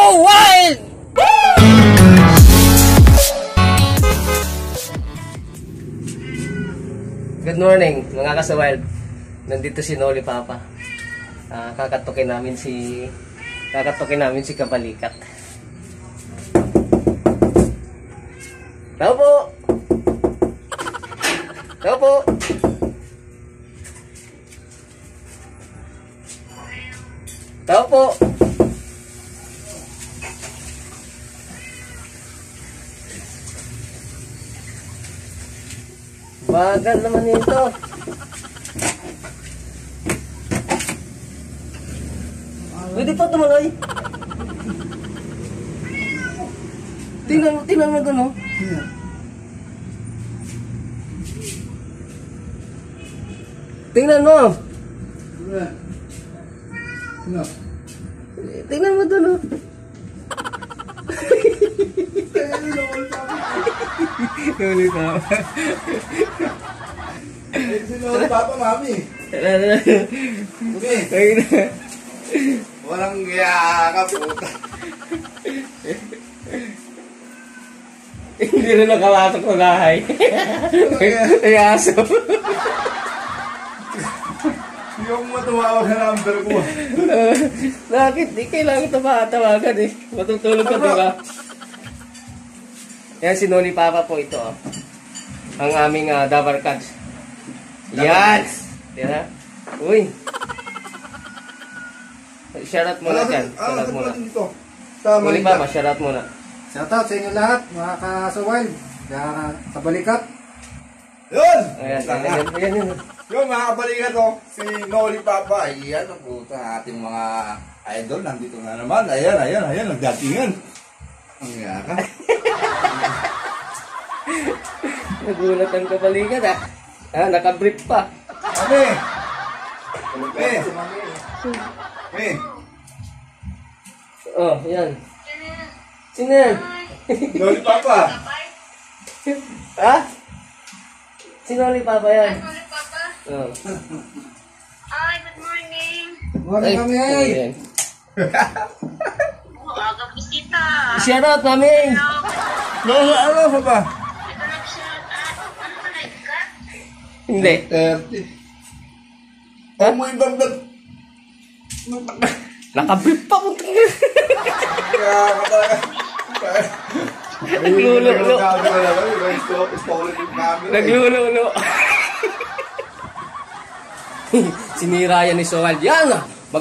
Wild! Good morning mga ka-Wild. Nandito si Noli Papa. Kakatukin namin si Kabalikat. Tao po. Tao po. Tao po. Bagal naman ito. Pwede pa tumuloy. Tingnan mo doon, oh. Tingnan mo. Tingnan mo doon, oh. Noli Papa. Noli Papa, mami. Walang gaya ka, puta. Hindi na nakalatok sa bahay. Ay aso. Yung matumawag na number ko. Bakit? Di kailangan ito tawagan eh. Matutulog ka diba? Yan si Noli Papa po ito. Oh. Ang aming Dabar Cats. Yan! Yan. Uy! Shoutout muna dyan. Shoutout muna. Noli Papa, shoutout muna. Shoutout sa inyo lahat, mga ka-Wild, Kabalikat. Yun! Ayan. Yung mga kabalikat, oh, si Noli Papa. Ayan, ang puta, ating mga idol. Nandito na naman. Ayan, nagdatingan. Ang yaka. Nagulat ang Kabalikat ah. Nakabrief pa. Mami! Oh, yan. Sino yan? Noli Papa. Ha? Si Noli Papa yan. Noli Papa. Oh. Hi, good morning. Morning kami ay. Ayan. Aga bisita. Shoutout mami! Ano pa ba? Ito nag-shout out. Ano ka live ka? Hindi. 30. Huwag mo ibang Nakabrief pa mo. Kaya ka talaga. Naglululo. Naglululo. Sinira yan ni Sowald. Yan!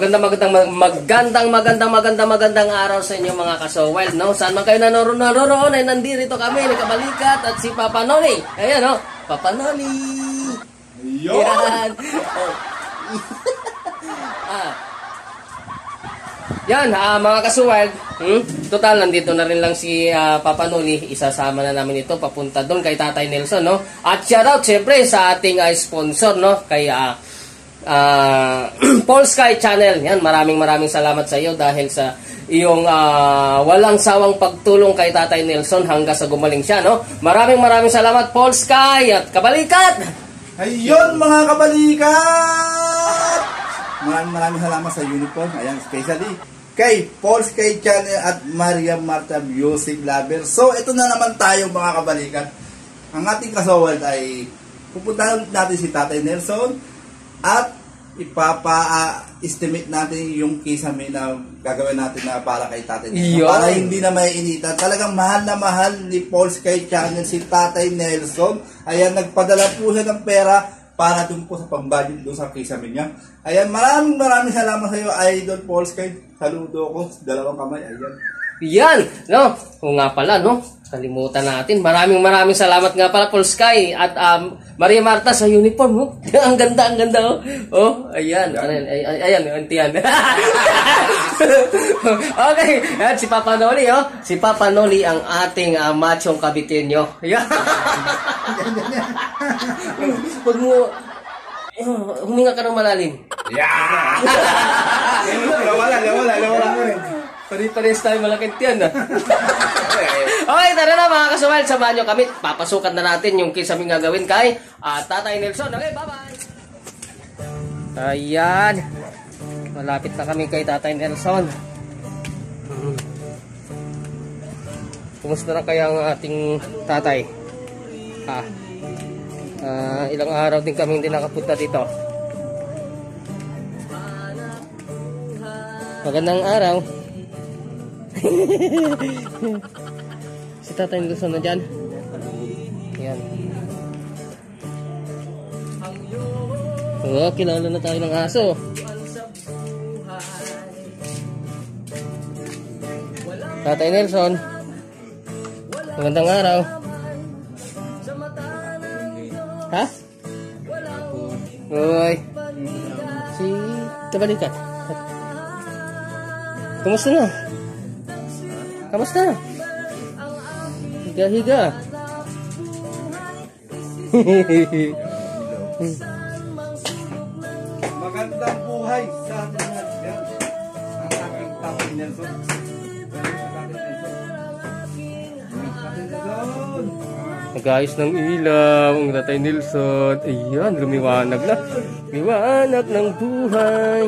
Magandang araw sa inyo mga ka-Sowald, no? Saan man kayo naroon ay nandito kami ni Kabalikat at si Papa Noli. Ayan, no? Papa Noli. Yan. Yan, mga ka-Sowald. Total, nandito na rin lang si Papa Noli. Isasama na namin ito papunta doon kay Tatay Nelson, no? At shoutout siyempre sa ating sponsor, no? Kay Paul Sky Channel. Yan, maraming salamat sa iyo dahil sa iyong walang sawang pagtulong kay Tatay Nelson hanggang sa gumaling siya, no? Maraming salamat Paul Sky at Kabalikat. Ayun mga kabalikat! Maraming salamat sa uniform. Ayan, especially kay Paul Sky Channel at Maria Marta Music Lover. So, ito na naman tayo mga kabalikat. Ang ating ka-Sowald ay pupuntahan natin si Tatay Nelson at ipapa-estimate natin yung kisame na gagawin natin na para kay Tatay Nelson. Para hindi na may initan. Talagang mahal na mahal ni Paul Sky Channel si Tatay Nelson. Ayan, nagpadala po siya ng pera para dun po sa pambudget doon sa kisame niya. Ayan, maraming salamat sa iyo, Idol Paul Sky. Saludo ko, dalawang kamay. Ayan. Yan, no? O nga pala, no? Kalimutan natin. Maraming salamat nga pala Paul Sky at Maria Marta sa uniform, oh. Ang ganda, oh. Oh, ayan. Ayan, antiyan. Okay, at si Papa Noli, oh. Si Papa Noli ang ating machong kabitenyo. Yan. Pag mo huminga ka ng malalim. Yeah! Nawala. Pari-pares tayo malaking tiyan, ah. Okay, tara na mga ka-Sowald. Samahan nyo kami. Papasukan na natin yung kisaming gagawin kay Tatay Nelson. Okay, bye-bye! Ayan. Malapit na kami kay Tatay Nelson. Kumusta na kaya ang ating tatay? Ilang araw din kami hindi nakapunta dito. Magandang araw. Si tatay Nelson na dyan. Yan. Oh, kilala na tayo ng aso. Tatay Nelson. Magandang araw. Ha? Uy. Si Kabalikat. Kumusta na? Kamusta na? Higa-higa. Magandang buhay sa ating lahat. Yan. Ang aking Tatay Nelson. Nag-ayos ng ilaw ang Tatay Nelson. Ayan, lumiwanag na. Liwanag ng buhay.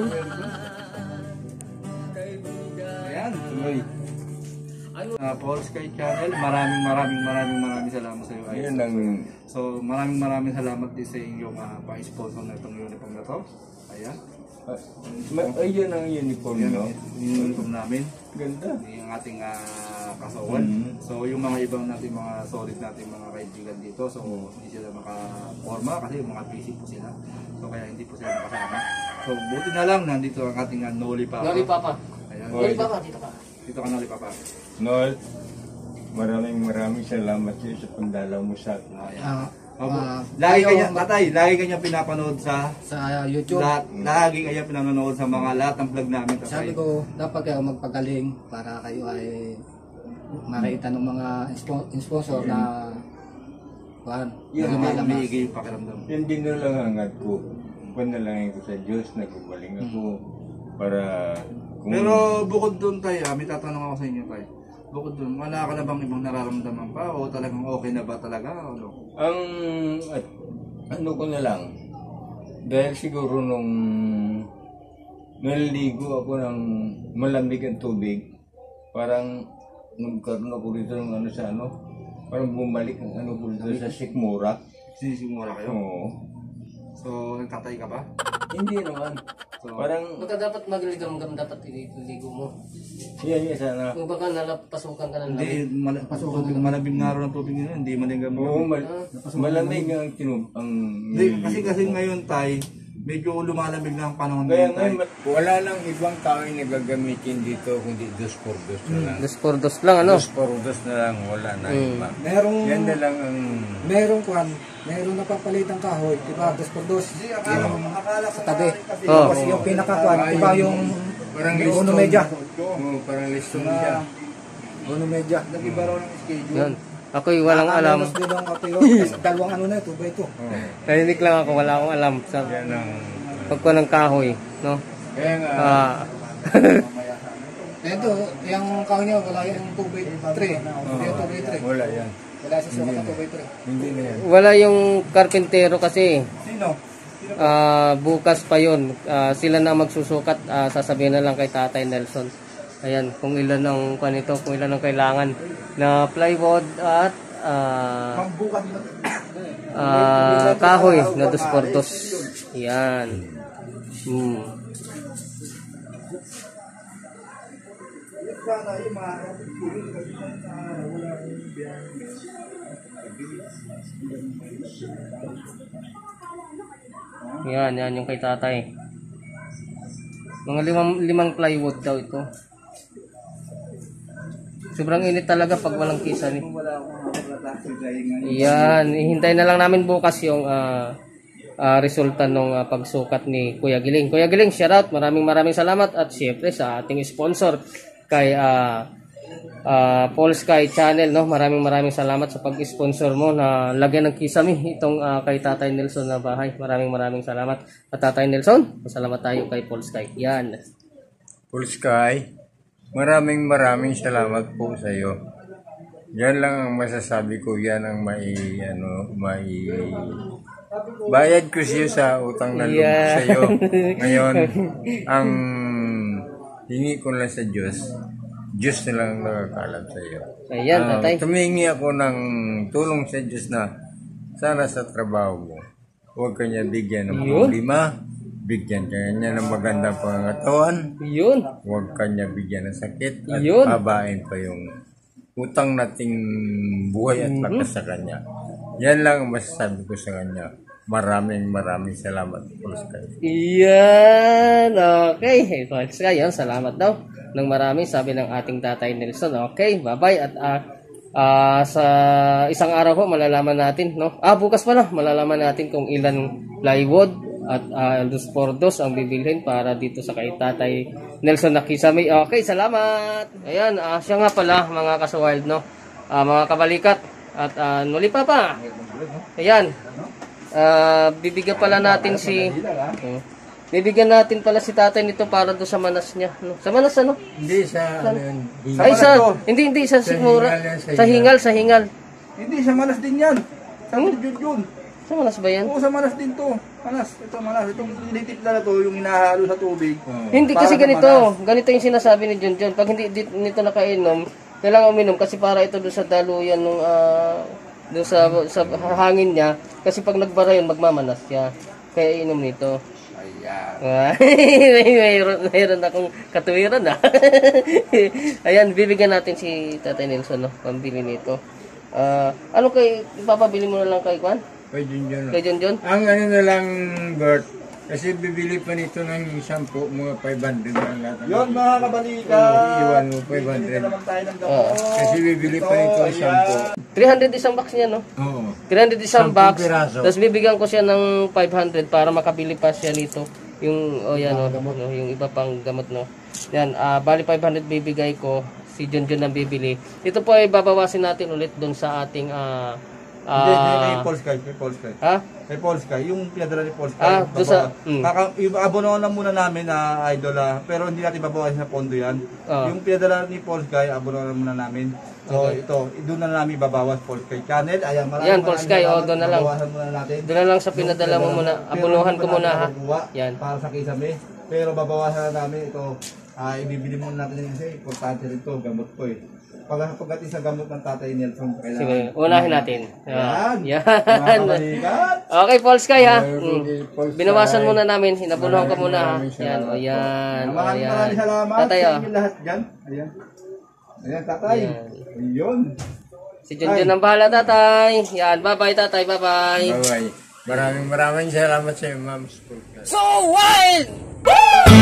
Ayan, tuloy. Paul Sky Channel, maraming salamat sa iyo. Ayun lang. So, maraming salamat din sa inyong pa-sponsor na itong uniform na to. Ayan. Ayun ang uniform Yan, nyo. yung uniform namin. Ganda. Yung ating kasawan. So, yung mga ibang natin, mga solid natin, mga kaibigan dito. So, hindi sila makaporma kasi mga busy po sila. So, kaya hindi po sila nakasama. So, buti na lang, nandito ang ating Noli Papa. Noli Papa. Ayan. Noli Papa, dito ka. Dito ka, Noli Papa. Noel, maraming salamat sa iyo sa pagdalaw mo sa akin. Lagi kanya pinapanood sa YouTube. Lagi kanya pinanonood sa mga lahat ng vlog namin. Sabi ko, dapat kayo magpagaling para kayo ay makita ng mga sponsor na Yan ang umigay yung pakiramdam. Yan din na lang ang hangat ko. Panalangin ko sa Diyos, nagpapaling ako para... Pero bukod doon tayo, may tatanong ako sa inyo tayo. Bukod doon, wala ka na bang ibang nararamdaman pa o talagang okay na ba talaga? Ano? Ano ko na lang, dahil siguro nung naliligo ako ng malamig ang tubig, parang nagkaroon ako rito ng parang bumalik ang ko rito sa sikmura. Sinisimula kayo? Oo. So, nagtatay ka ba? Hindi naman. So, Parang, Baka dapat magligam-gam dapat iligo mo. yan sana. Kung baka nalapasukan ka ng hindi, lamig. malabing nga rin ang tubig nila, hindi malingam. Oo, malamig ang Hindi, kasi ngayon tayo, medyo lumalamig na ang panahon Kaya ngayon tayo. ngayon, wala nang ibang tao yung nagagamitin dito, kundi 2x2 na lang. 2x2 lang, ano? 2x2 na lang, wala na iba. Yan na lang ang... Merong napapalitang kahoy, diba? 2x2. Akala ko Sa tabi. Oh. Tapos yung pinakakuan, diba yung Parang uno medya. Oo, parang listong siya. Uno medya. nag-iba raw ng schedule. Yan. Ako'y walang alam. Anos din ang kapiro. Dalawang ano na ito, ba ito? Oo. Narinig lang ako, wala akong alam sa Yan ang... pagkuha ng kahoy, no? Kaya nga, Ito, yung kahoy niya, wala yung 2x3. Hindi yung 2x3. wala yan. Wala sa sukat ng 2x3. Hindi na yan. wala yung karpintero kasi. Sino? Bukas pa yun. Sila na magsusukat. Sasabihin na lang kay Tatay Nelson. Ayan, kung ilan ang kanito, kung ilan ang kailangan na plywood at Pambukat mo. kahoy na 2x2. Yan. Sana yung mga Yan yung kay Tatay. Mga limang plywood daw ito. Sobrang init talaga pag walang kisa ni. Yan, hihintay na lang namin bukas yung resulta ng pagsukat ni Kuya Giling. Kuya Giling, shout out. Maraming salamat at syempre sa ating sponsor kay Paul Sky Channel, no. Maraming salamat sa pag-sponsor mo na lagyan ng kisame itong kay Tatay Nelson na bahay. Maraming salamat. At Tatay Nelson, masalamat tayo kay Paul Sky. Yan. Full Sky, maraming salamat po sa iyo. Yan lang ang masasabi ko, yan ang bayad ko siya sa utang na loob sa iyo. Ngayon, ang hingi ko lang sa Diyos, Diyos na lang nakakalam sa iyo. Ayan, tatay. Tumingi ako ng tulong sa Diyos na sana sa trabaho mo, huwag ka niya bigyan ng Yun. problema, bigyan ka niya ng magandang pangatawan, Yun. huwag ka niya bigyan ng sakit, at Yun. babain pa yung utang nating buhay at lakas sa kanya. Yan lang ang masasabi ko sa kanya. Maraming salamat po sa kanya. Yan. Okay. Thanks kayo. Salamat daw ng marami, sabi ng ating Tatay Nelson. Okay. Bye-bye. At sa isang araw po, malalaman natin, no? Bukas pala, malalaman natin kung ilan plywood at dos por dos ang bibilhin para dito sa kay Tatay Nelson Nakisame. Okay. Salamat. Ayan. Siya nga pala, mga kasuwild, no? Mga kabalikat. At muli pa. Ayan. Bibigyan pala natin bibigyan natin pala si tatay nito para do sa manas niya, no? Sa manas ano? Hindi sa ano yun. Ay hindi sa sigmura. Sa hingal. Hindi, sa manas din yan. Sa yun. Sa manas ba yan? Oo, sa manas din to. Manas, ito manas. Itong tinitipla na to, yung hinahalo sa tubig. Hindi kasi Para sa ganito yung sinasabi ni John. Pag hindi nito nakainom, kailangan uminom kasi para ito doon sa daluyan nung doon sa hangin niya, kasi pag nagbara yun magmamanas siya. Kaya inom nito. Mayroon akong katuwiran Ayan, bibigyan natin si Tatay Nelson, no, pambili nito. Ano kay ipapabili mo na lang kay Kwan? Kay Junjun. Kay John? Ang ano na lang, Bert, kasi bibili pa nito ng shampoo, mga 500 na lahat. Yun, mga kabalikat. Iwan mo, Bibili 500. naman tayo ng gamot. Kasi bibili pa nito ng shampoo. 300 isang box niya, no? Oo. 300 isang 10 box. piraso. Tapos bibigyan ko siya ng 500 para makabili pa siya nito. Yung no, yung iba pang gamot, no. Yan, bali 500 bibigay ko, si John ang bibili. Ito po ay babawasin natin ulit doon sa ating Hindi, kay Paul Sky. ha? Kay Paul Sky, yung pinadala ni Paul Sky. Doon sa Abono na muna namin na idol, pero hindi natin babawasan sa pondo yan. Yung pinadala ni Paul Sky, abono na muna namin. So ito, doon na namin babawas Paul Sky channel. Ayan, Yan, Paul Sky, doon na lang. Babawasan muna natin. Doon na lang sa pinadala mo muna. Abunuhan ko muna, ha? Yan. Para sa kisame. Pero babawasan na namin ito. Ibibili muna natin yun kasi importante rin ito, gamot ko pagdating sa gamot ng Tatay Nelson, kailangan. Sige, unahin natin. Yan. Yan. Mga kabalikat. Okay, Paul Sky, ha? Paul Sky. Binawasan muna namin. Hinabunuhan ko muna, ha? Yan, o yan. O Maraming yan. salamat Tatay, sa o. inyo lahat dyan. Ayan. Ayan, Tatay. Ayun. Si John ang bahala, tatay. Yan, bye-bye, tatay. Bye-bye. Bye-bye. Maraming salamat sa iyo, Ma'am School. So wild!